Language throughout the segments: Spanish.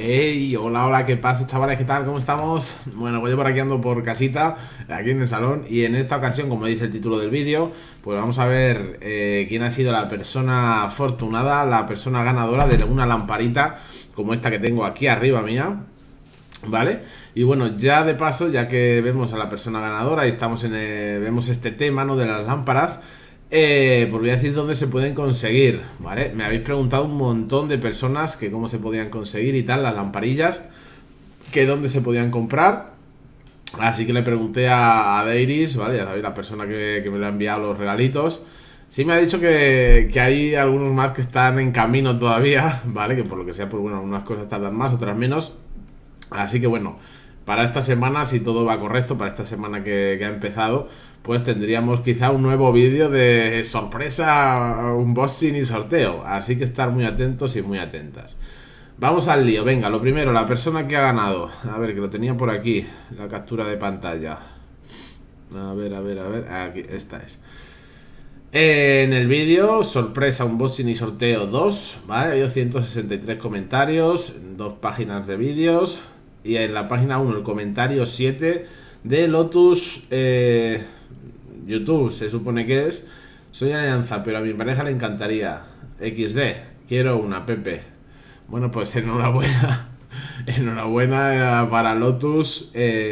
Hey, hola, hola, ¿qué pasa, chavales? ¿Qué tal? ¿Cómo estamos? Bueno, pues yo por aquí ando por casita, aquí en el salón, y en esta ocasión, como dice el título del vídeo, pues vamos a ver quién ha sido la persona afortunada, la persona ganadora de una lamparita como esta que tengo aquí arriba mía, ¿vale? Y bueno, ya de paso, ya que vemos a la persona ganadora y estamos vemos este tema, ¿no? De las lámparas. Pues voy a decir dónde se pueden conseguir, ¿vale? Me habéis preguntado un montón de personas que cómo se podían conseguir y tal, las lamparillas, que dónde se podían comprar. Así que le pregunté a Deiris, ¿vale? Ya sabéis, la persona que me lo ha enviado los regalitos. Sí me ha dicho que hay algunos más que están en camino todavía, ¿vale? Que por lo que sea, pues bueno, algunas cosas tardan más, otras menos. Así que bueno, para esta semana, si todo va correcto, para esta semana que ha empezado, pues tendríamos quizá un nuevo vídeo de sorpresa, unboxing y sorteo. Así que estar muy atentos y muy atentas. Vamos al lío, venga, lo primero, la persona que ha ganado. A ver, que lo tenía por aquí, la captura de pantalla. A ver, a ver, a ver, aquí, esta es. En el vídeo, sorpresa, unboxing y sorteo 2, ¿vale? Hay 163 comentarios, dos páginas de vídeos. Y en la página 1, el comentario 7 de Lotus YouTube, se supone que es. Soy Alianza, pero a mi pareja le encantaría. XD, quiero una Pepe. Bueno, pues enhorabuena. Enhorabuena para Lotus.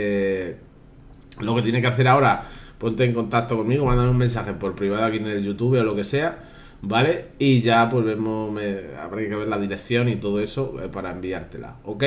Lo que tiene que hacer ahora, ponte en contacto conmigo, mándame un mensaje por privado aquí en el YouTube o lo que sea, ¿vale? Y ya pues vemos, habrá que ver la dirección y todo eso para enviártela, ¿ok?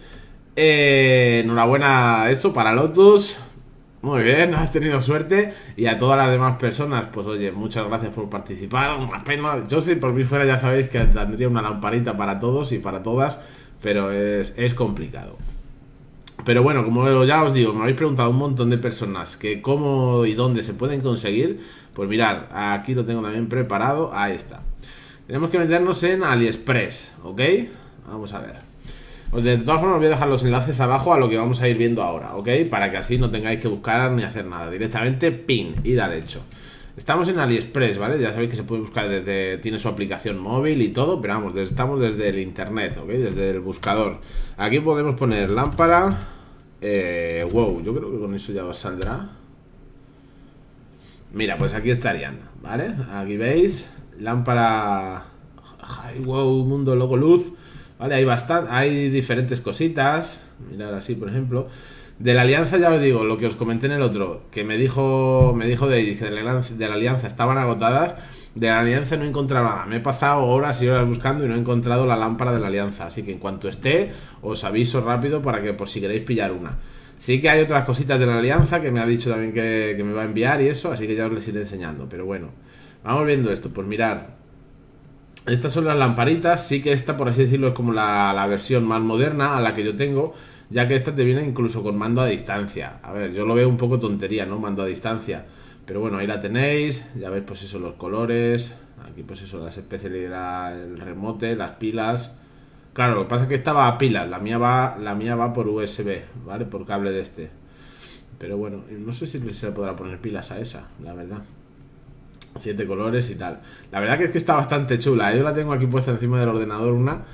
Enhorabuena eso para Lotus. Muy bien, has tenido suerte. Y a todas las demás personas, pues oye, muchas gracias por participar. Una pena, yo si por mí fuera ya sabéis que tendría una lamparita para todos y para todas, pero es complicado. Pero bueno, como ya os digo, me habéis preguntado un montón de personas que cómo y dónde se pueden conseguir. Pues mirad, aquí lo tengo también preparado. Ahí está. Tenemos que meternos en AliExpress, ¿ok? Vamos a ver. Pues de todas formas os voy a dejar los enlaces abajo a lo que vamos a ir viendo ahora, ¿ok? Para que así no tengáis que buscar ni hacer nada. Directamente, pin, ir al hecho. Estamos en AliExpress, ¿vale? Ya sabéis que se puede buscar desde... Tiene su aplicación móvil y todo, pero vamos, estamos desde el internet, ¿ok? Desde el buscador. Aquí podemos poner lámpara. Wow, yo creo que con eso ya os saldrá. Mira, pues aquí estarían, ¿vale? Aquí veis, lámpara. Wow, mundo logo luz. Vale, hay bastante, hay diferentes cositas. Mirad así, por ejemplo. De la alianza ya os digo, lo que os comenté en el otro, que me dijo David que de la alianza estaban agotadas. De la alianza no he encontrado nada. Me he pasado horas y horas buscando y no he encontrado la lámpara de la alianza. Así que en cuanto esté, os aviso rápido para que por si queréis pillar una. Sí que hay otras cositas de la alianza que me ha dicho también que me va a enviar y eso, así que ya os les iré enseñando. Pero bueno, vamos viendo esto. Pues mirar, estas son las lamparitas. Sí que esta, por así decirlo, es como la versión más moderna a la que yo tengo, ya que esta te viene incluso con mando a distancia. A ver, yo lo veo un poco tontería, ¿no? Mando a distancia. Pero bueno, ahí la tenéis. Ya veis, pues eso, los colores. Aquí, pues eso, las especialidades, el remote, las pilas. Claro, lo que pasa es que esta va a pilas. La mía va por USB, ¿vale? Por cable de este. Pero bueno, no sé si se le podrá poner pilas a esa, la verdad. 7 colores y tal. La verdad que es que está bastante chula. Yo la tengo aquí puesta encima del ordenador,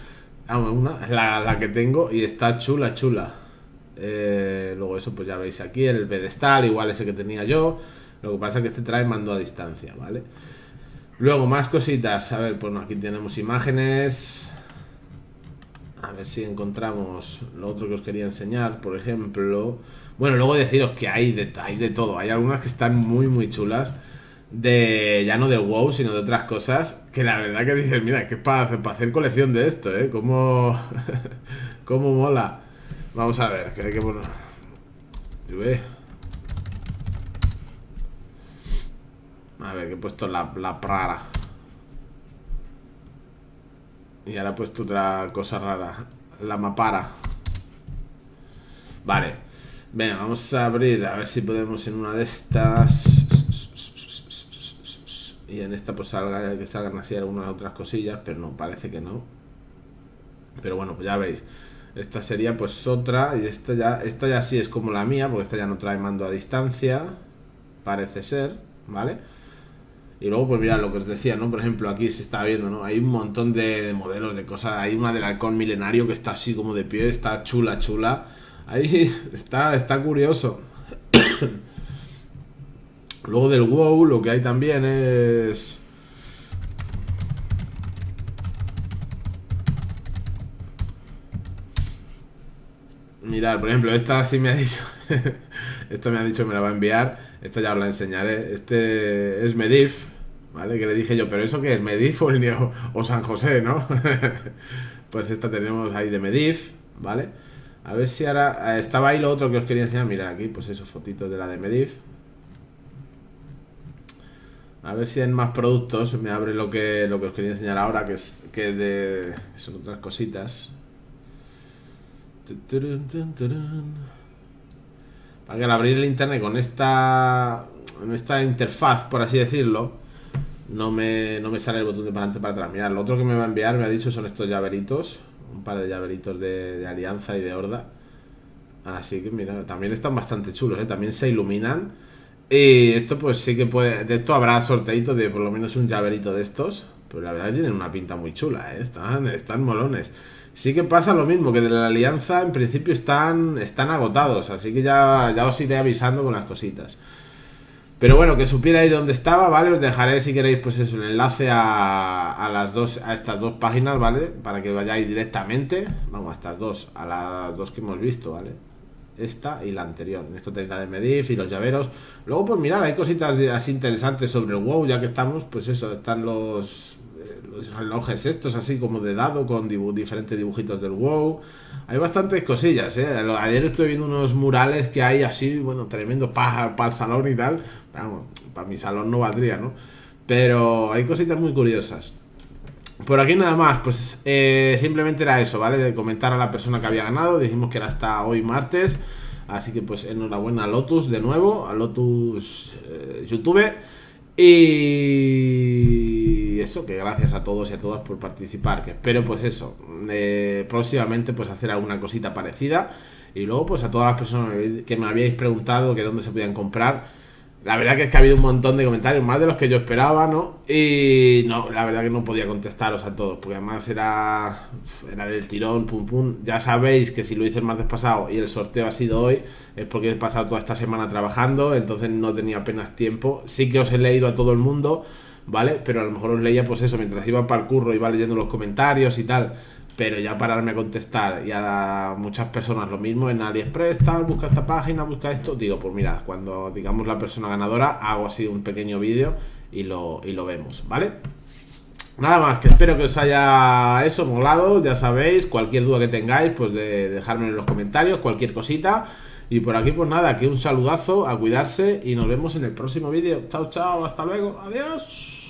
la que tengo, y está chula, chula. Luego eso, pues ya veis aquí el pedestal, igual ese que tenía yo. Lo que pasa es que este trae mando a distancia, ¿vale? Luego más cositas. A ver, pues no, aquí tenemos imágenes. A ver si encontramos lo otro que os quería enseñar, por ejemplo. Bueno, luego deciros que hay de todo. Hay algunas que están muy, muy chulas. Ya no de WoW, sino de otras cosas. Que la verdad que dices, mira, que es para hacer colección de esto, ¿eh? Cómo, cómo mola. Vamos a ver, que hay que poner... A ver, que he puesto la rara. Y ahora he puesto otra cosa rara. La mapara. Vale. Venga, vamos a abrir. A ver si podemos en una de estas. Y en esta pues que salgan así algunas otras cosillas. Pero no, parece que no. Pero bueno, pues ya veis. Esta sería pues otra. Y esta ya sí es como la mía, porque esta ya no trae mando a distancia. Parece ser, ¿vale? Y luego, pues mirad lo que os decía, ¿no? Por ejemplo, aquí se está viendo, ¿no? Hay un montón de modelos, de cosas. Hay una del halcón milenario que está así como de pie, está chula, chula. Ahí está curioso. Luego del WoW, lo que hay también es... Mirad, por ejemplo, esta sí me ha dicho... Esta me ha dicho, me la va a enviar. Esta ya os la enseñaré. Este es Medivh, ¿vale? Que le dije yo, ¿pero eso qué es? ¿Medivh o San José, no? Pues esta tenemos ahí de Medivh, ¿vale? A ver si ahora... Estaba ahí lo otro que os quería enseñar. Mirad aquí, pues eso, fotitos de la de Medivh. A ver si en más productos me abre lo que os quería enseñar ahora, que son otras cositas. Para que al abrir el internet con esta interfaz, por así decirlo, no me sale el botón de para adelante para atrás. Mirad, lo otro que me va a enviar, me ha dicho, son estos llaveritos. Un par de llaveritos de Alianza y de Horda. Así que mira, también están bastante chulos, ¿eh? También se iluminan. Y esto pues sí que puede... De esto habrá sorteitos de por lo menos un llaverito de estos. Pero la verdad es que tienen una pinta muy chula, ¿eh? Están molones. Sí que pasa lo mismo, que de la Alianza en principio están agotados. Así que ya os iré avisando con las cositas. Pero bueno, que supierais dónde estaba, ¿vale? Os dejaré si queréis pues eso, el enlace a estas dos páginas, ¿vale? Para que vayáis directamente. Vamos, a estas dos, a las dos que hemos visto, ¿vale? Esta y la anterior. Esto tenéis la de Medivh y los llaveros. Luego, pues mirad, hay cositas así interesantes sobre el WoW, ya que estamos, pues eso, están los relojes estos, así como de dado, con diferentes dibujitos del WoW. Hay bastantes cosillas, ¿eh? Ayer estuve viendo unos murales que hay así, bueno, tremendo para el salón y tal. Vamos, para mi salón no valdría, ¿no? Pero hay cositas muy curiosas. Por aquí nada más, pues simplemente era eso, ¿vale? De comentar a la persona que había ganado. Dijimos que era hasta hoy martes. Así que pues enhorabuena a Lotus de nuevo, a Lotus YouTube. Y eso, que gracias a todos y a todas por participar. Que espero pues eso, próximamente pues hacer alguna cosita parecida. Y luego pues a todas las personas que me habíais preguntado que dónde se podían comprar. La verdad que es que ha habido un montón de comentarios, más de los que yo esperaba, ¿no? Y no, la verdad que no podía contestaros a todos, porque además era del tirón, pum pum. Ya sabéis que si lo hice el martes pasado y el sorteo ha sido hoy, es porque he pasado toda esta semana trabajando, entonces no tenía apenas tiempo. Sí que os he leído a todo el mundo, ¿vale? Pero a lo mejor os leía pues eso, mientras iba para el curro, iba leyendo los comentarios y tal. Pero ya pararme a contestar y a muchas personas lo mismo en AliExpress, tal, busca esta página, busca esto. Digo, pues mirad, cuando digamos la persona ganadora, hago así un pequeño vídeo y lo vemos, ¿vale? Nada más, que espero que os haya eso molado. Ya sabéis, cualquier duda que tengáis, pues de dejármelo en los comentarios, cualquier cosita. Y por aquí pues nada, aquí un saludazo, a cuidarse y nos vemos en el próximo vídeo. Chao, chao, hasta luego, adiós.